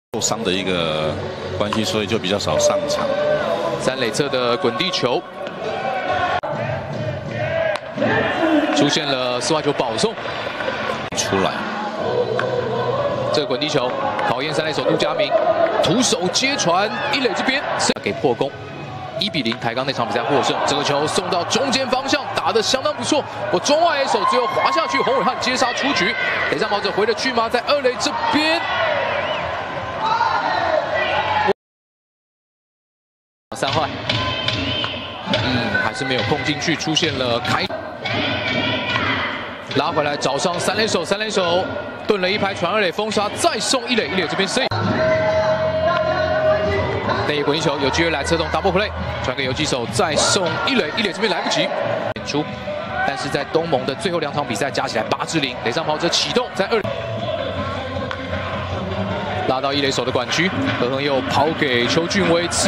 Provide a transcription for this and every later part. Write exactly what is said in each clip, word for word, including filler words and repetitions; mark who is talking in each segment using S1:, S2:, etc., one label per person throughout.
S1: 受伤的一个关系，所以就比较少上场。
S2: 三垒侧的滚地球，出现了四外球保送
S1: 出来。
S2: 这个滚地球考验三垒手杜家明，徒手接传一垒这边是给破功。 一比零，台钢那场比赛获胜。这个球送到中间方向，打得相当不错。我中外野手最后滑下去，洪伟汉接杀出局。垒上跑者回了去吗？在二垒这边，三坏，嗯，还是没有碰进去，出现了开，拉回来找上三垒手，三垒手顿了一拍传二垒封杀，再送一垒，一垒这边 C。 内野滚地球有机会来策动 double play， 传给游击手，再送一垒，一垒这边来不及演出。但是在东盟的最后两场比赛加起来八支零，垒上跑者启动在二拉到一垒手的管区，何恒佑跑给邱俊威次，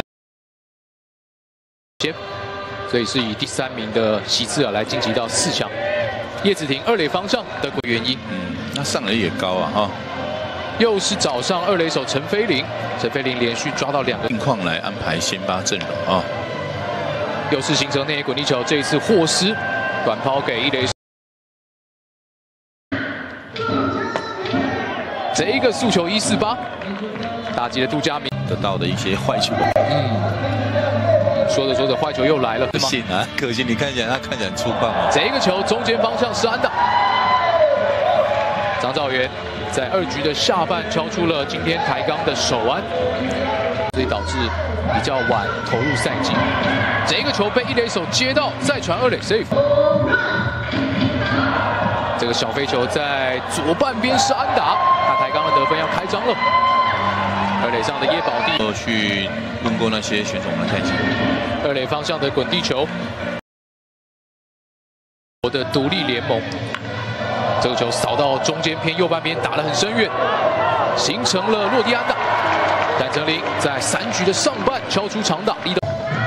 S2: 所以是以第三名的席次尔来晋级到四强。叶子廷二垒方向的原因，
S1: 嗯，那上垒也高啊哈。
S2: 又是找上二垒手陈飞林，陈飞林连续抓到两个，
S1: 情况来安排先发阵容啊。
S2: 又是形成内野滚地球，这一次霍斯短抛给一垒手，这一个速球一四八，打击了杜家明
S1: 得到的一些坏球。
S2: 嗯，说着说着坏球又来了，
S1: 可惜啊，可惜你看起来他看起来很粗犷啊。
S2: 这一个球中间方向是安打，张兆元。 在二局的下半敲出了今天台钢的首安，所以导致比较晚投入赛季。这个球被一垒手接到，再传二垒 safe。这个小飞球在左半边是安打，看台钢的得分要开张了。二垒上的叶宝地，
S1: 我去问过那些选手们太极。
S2: 二垒方向的滚地球，我的独立联盟。 这个球扫到中间偏右半边，打得很深远，形成了落地安打。冉成林在三局的上半敲出长打，力道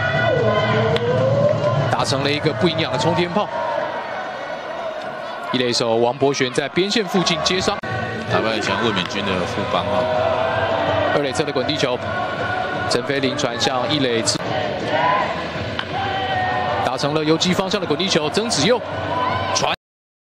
S2: 打成了一个不营养的冲天炮。一垒手王博璇在边线附近接杀，
S1: 台湾以前卫冕军的副帮啊。
S2: 二垒侧的滚地球，陈飞林传向一垒侧，打成了游击方向的滚地球，曾子佑传。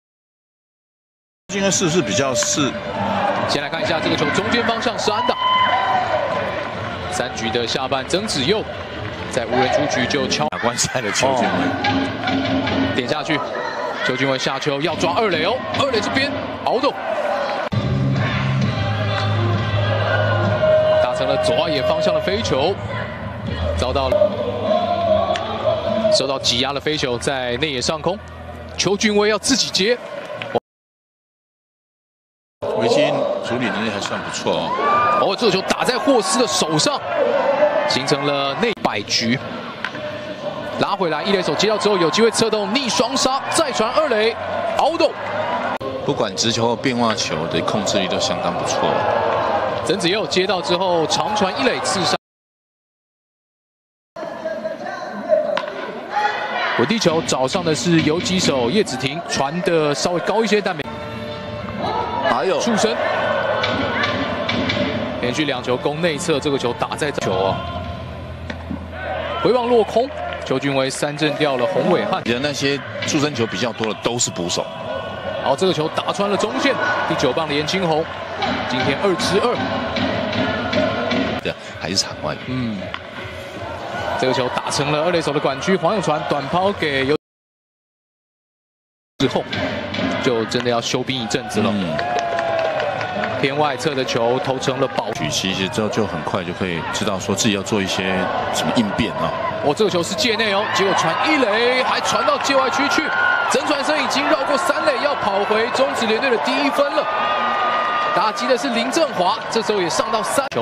S1: 应该是不是比较是？
S2: 先来看一下这个球中间方向是安打。三局的下半，曾子佑在无人出局就敲
S1: 打官赛的邱俊威、
S2: 哦，点下去，邱俊威下球要抓二垒哦，二垒这边熬动，打成了左外野方向的飞球，遭到了受到挤压的飞球在内野上空，邱俊威要自己接。
S1: 维金处理能力还算不错哦。
S2: 哦，这个球打在霍斯的手上，形成了内百局。拉回来，一垒手接到之后有机会策动逆双杀，再传二垒，凹洞。
S1: 不管直球或变化球的控制力都相当不错。
S2: 曾子佑接到之后长传一垒刺杀。滚地球找上的是游击手叶子廷，传的稍微高一些，但没。
S1: 还有
S2: 触身，连续两球攻内侧，这个球打在球哦，回望落空，邱俊威三振掉了洪伟汉。
S1: 的那些触身球比较多的都是捕手。
S2: 好，这个球打穿了中线，第九棒的严清宏，今天二支二，
S1: 对，还是场外。
S2: 嗯，这个球打成了二垒手的管区，黄永传短抛给游之后，就真的要休兵一阵子了。嗯 偏外侧的球投成了保
S1: 举，其实之后就很快就可以知道说自己要做一些什么应变啊。
S2: 哦，这个球是界内哦，结果传一垒，还传到界外区去。曾传生已经绕过三垒，要跑回中职联队的第一分了。打击的是林振华，这时候也上到三球，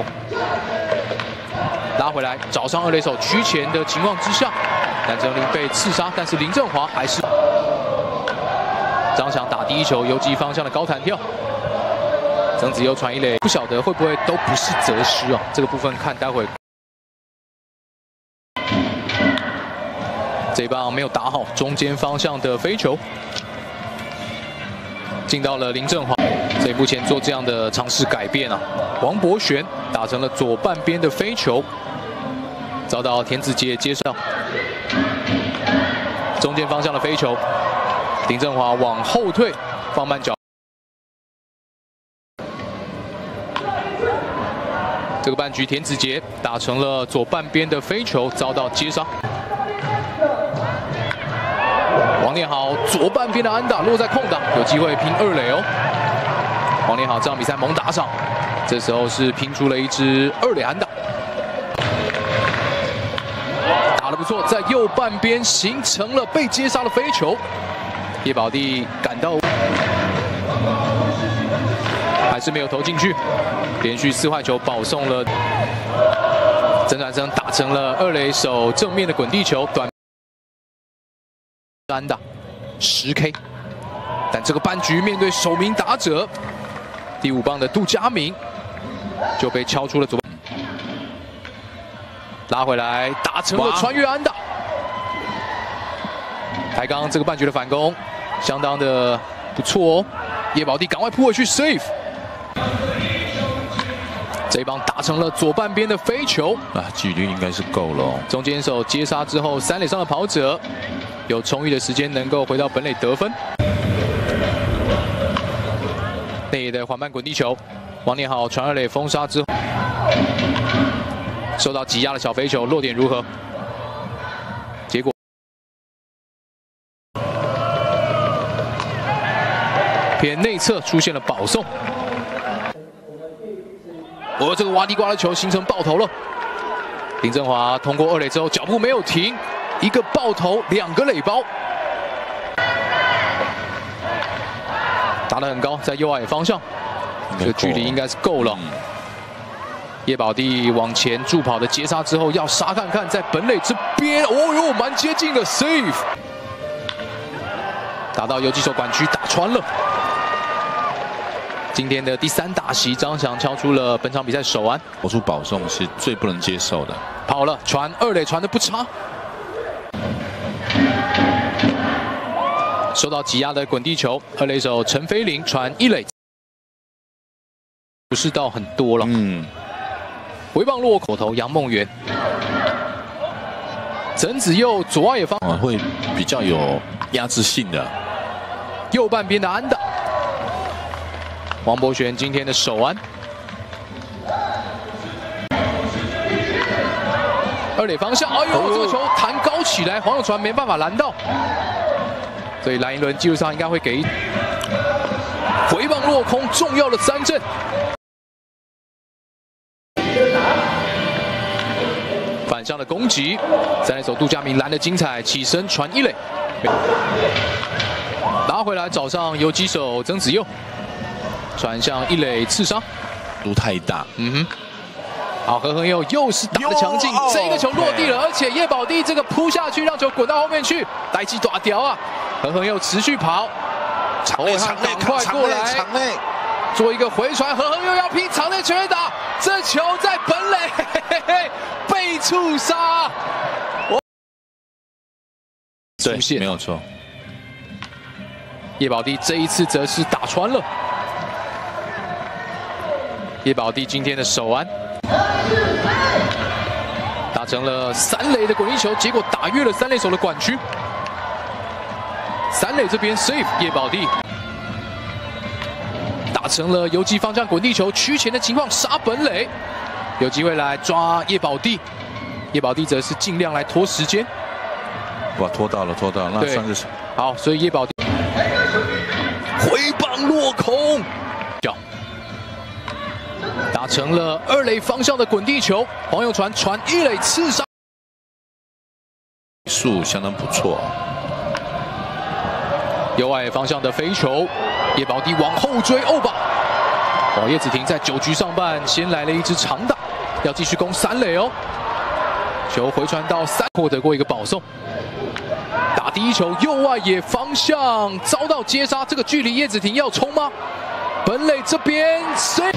S2: 拉回来找上二垒手区前的情况之下，冉成林被刺杀，但是林振华还是张翔打第一球，游击方向的高弹跳。 曾子佑传一垒，不晓得会不会都不是责失啊？这个部分看待会。这一棒没有打好，中间方向的飞球进到了林振华。 所以目前做这样的尝试改变啊，王博璇打成了左半边的飞球，遭到田子杰接上，中间方向的飞球，林振华往后退，放慢脚。 这个半局，田子杰打成了左半边的飞球，遭到接杀。王念豪左半边的安打落在空档，有机会拼二垒哦。王念豪这场比赛猛打赏，这时候是拼出了一支二垒安打，打得不错，在右半边形成了被接杀的飞球。叶保地赶到。 还是没有投进去，连续四坏球保送了，曾传生打成了二垒手正面的滚地球，短安打十 K， 但这个半局面对首名打者第五棒的杜佳明就被敲出了左，拉回来打成了穿越安打，台钢这个半局的反攻相当的不错哦，叶保地赶快扑回去 save。 这一棒打成了左半边的飞球
S1: 啊，距离应该是够了、哦。
S2: 中间手接杀之后，三垒上的跑者有充裕的时间能够回到本垒得分。内野的缓慢滚地球，王念豪传二垒封杀之后，受到挤压的小飞球落点如何？结果偏内侧出现了保送。 而这个挖地瓜的球形成爆头了，林振华通过二垒之后脚步没有停，一个爆头，两个垒包，打得很高，在右外野方向，这个距离应该是够了。叶保地往前助跑的截杀之后要杀看看，在本垒这边，哦哟，蛮接近的 save， 打到游击手管区打穿了。 今天的第三打席，张翔敲出了本场比赛首安，
S1: 投出保送是最不能接受的。
S2: 跑了，传二垒传的不差，受到挤压的滚地球，二垒手陈飞林传一垒，不是到很多了。嗯，回棒落口头杨梦圆，曾子佑左外野方
S1: 啊会比较有压制性的，
S2: 右半边的安打。 王博璇今天的首安，二垒方向，哎呦，这个球弹高起来，黄永传没办法拦到，所以蓝一轮记录上应该会给回棒落空，重要的三振。反向的攻击，三垒手杜佳明拦得精彩，起身传一垒，拿回来找上游击手曾子佑。 转向一垒刺杀，
S1: 路太大。
S2: 嗯哼，好，何恒佑又是打得强劲，这个球落地了，而且叶保地这个扑下去，让球滚到后面去，来击大条啊！何恒佑持续跑，
S1: 场内场内
S2: 快过来，
S1: 场内
S2: 做一个回传，何恒佑要拼场内全垒打，这球在本垒嘿嘿嘿被触杀，
S1: 对，没有错。
S2: 叶保地这一次则是打穿了。 叶保地今天的首安，打成了三垒的滚地球，结果打越了三垒手的管区。三垒这边 save 叶保地，打成了游击方向滚地球，区前的情况杀本垒，有机会来抓叶保地。叶保地则是尽量来拖时间。
S1: 哇，拖到了，拖到了，那算是
S2: 好，所以叶保地回棒落空，脚。 打成了二垒方向的滚地球，黄永传传一垒刺杀，
S1: 数相当不错。
S2: 右外方向的飞球，叶保地往后追欧巴，哦，叶子廷在九局上半先来了一支长打，要继续攻三垒哦。球回传到三，获得过一个保送，打第一球右外野方向遭到接杀，这个距离叶子廷要冲吗？本垒这边谁？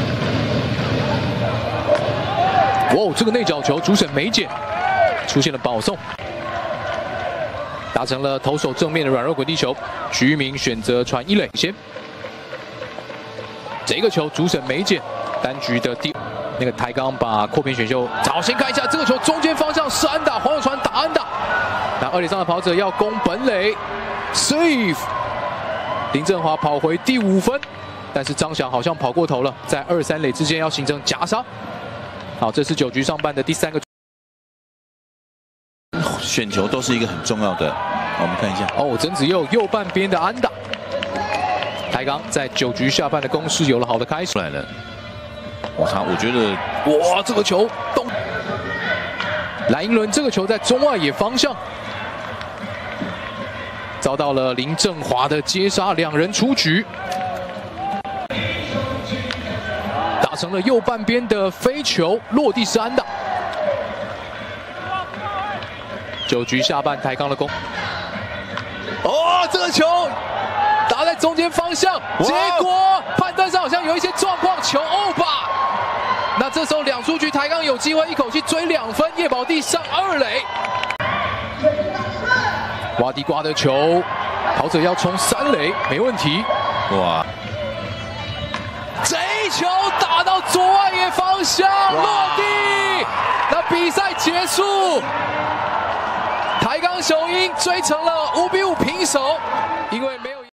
S2: 哇，这个内角球主审没捡，出现了保送，打成了投手正面的软弱滚地球。徐玉明选择传一垒先， 这个球主审没捡，单局的第那个台钢把扩编选秀，好，先看一下这个球中间方向是安打，黄友传打安打，那二垒上的跑者要攻本垒 ，save， 林振华跑回第五分，但是张翔好像跑过头了，在二三垒之间要形成夹杀。好，这是九局上半的第三个。
S1: 选球都是一个很重要的，我们看一下
S2: 哦，曾子佑右半边的安打，台钢在九局下半的攻势有了好的开始。
S1: 出来了，我操，我觉得
S2: 哇，这个球动，蓝英伦这个球在中外野方向，遭到了林振华的接杀，两人出局，打成了右半边的飞球，落地是安打。 九局下半，台钢的攻。哦，这个球打在中间方向，结果判断上好像有一些状况，球 over。那这时候两出局，台钢有机会一口气追两分，叶宝地上二垒。挖地瓜的球，跑者要冲三垒，没问题。哇！这一球打到左外野方向，落地。那比赛结束。 台钢雄鹰追成了五比五平手，因为没有。